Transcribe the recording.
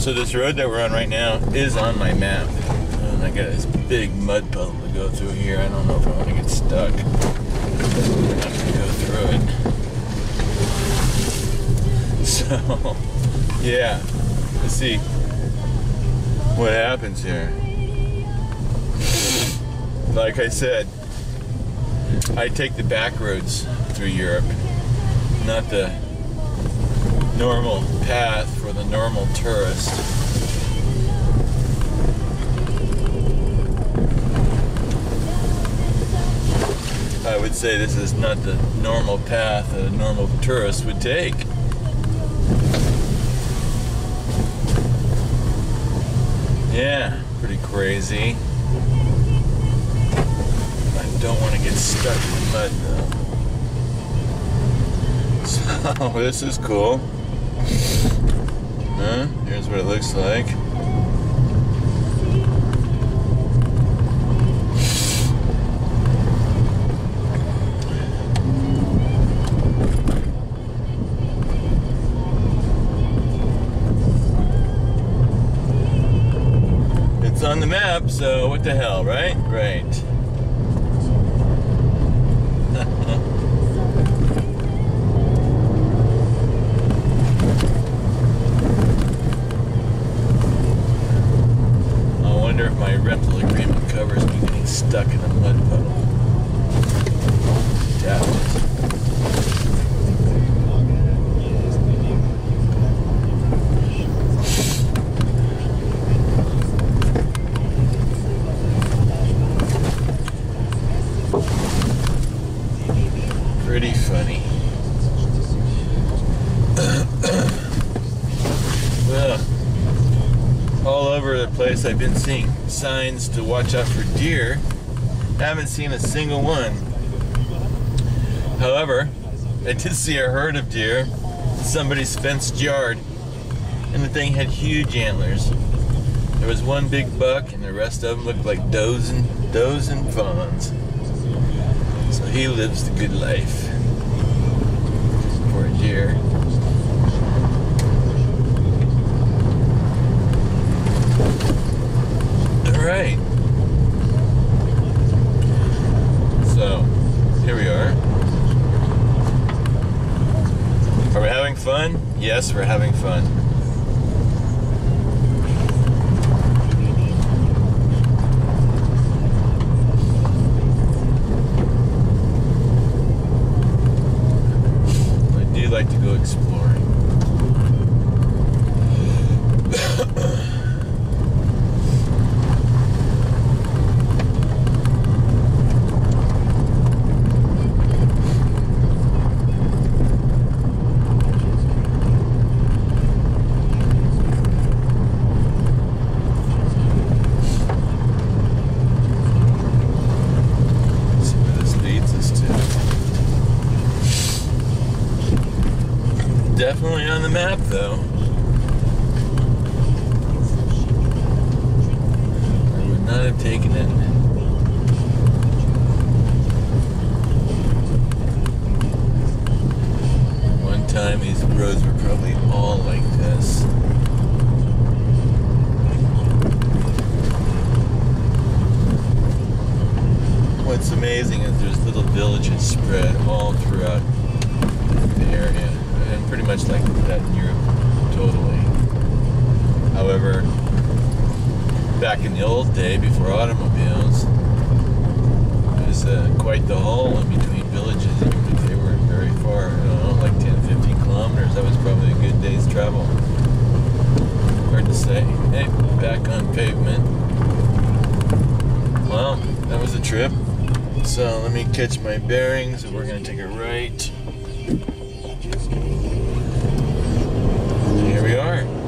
So this road that we're on right now is on my map. And I got this big mud puddle to go through here. I don't know if I want to get stuck. I'm gonna go through it. So, yeah. Let's see what happens here. Like I said, I take the back roads through Europe, not the normal path for the normal tourist. I would say this is not the normal path that a normal tourist would take. Yeah, pretty crazy. I don't want to get stuck in the mud though. So this is cool. Here's what it looks like. It's on the map, so what the hell, right? Right. I wonder if my rental agreement covers me getting stuck in a mud puddle. Doubt it. Pretty funny. All over the place I've been seeing signs to watch out for deer. Haven't seen a single one. However, I did see a herd of deer in somebody's fenced yard, and the thing had huge antlers. There was one big buck, and the rest of them looked like does and fawns. So he lives the good life for a deer. Alright. So, here we are. Are we having fun? Yes, we're having fun. Like to go exploring. See where this leads us to. Definitely on the map, though. I would not have taken it. One time, these roads were probably all like this. What's amazing is there's little villages spread all throughout the area. And pretty much like that in Europe, totally. However, back in the old day, before automobiles, it was quite the haul in between villages, even if they weren't very far, you know, like 10, 15 kilometers. That was probably a good day's travel. Hard to say. Hey, back on pavement. Well, that was a trip. So let me catch my bearings, and we're going to take a right. Here we are.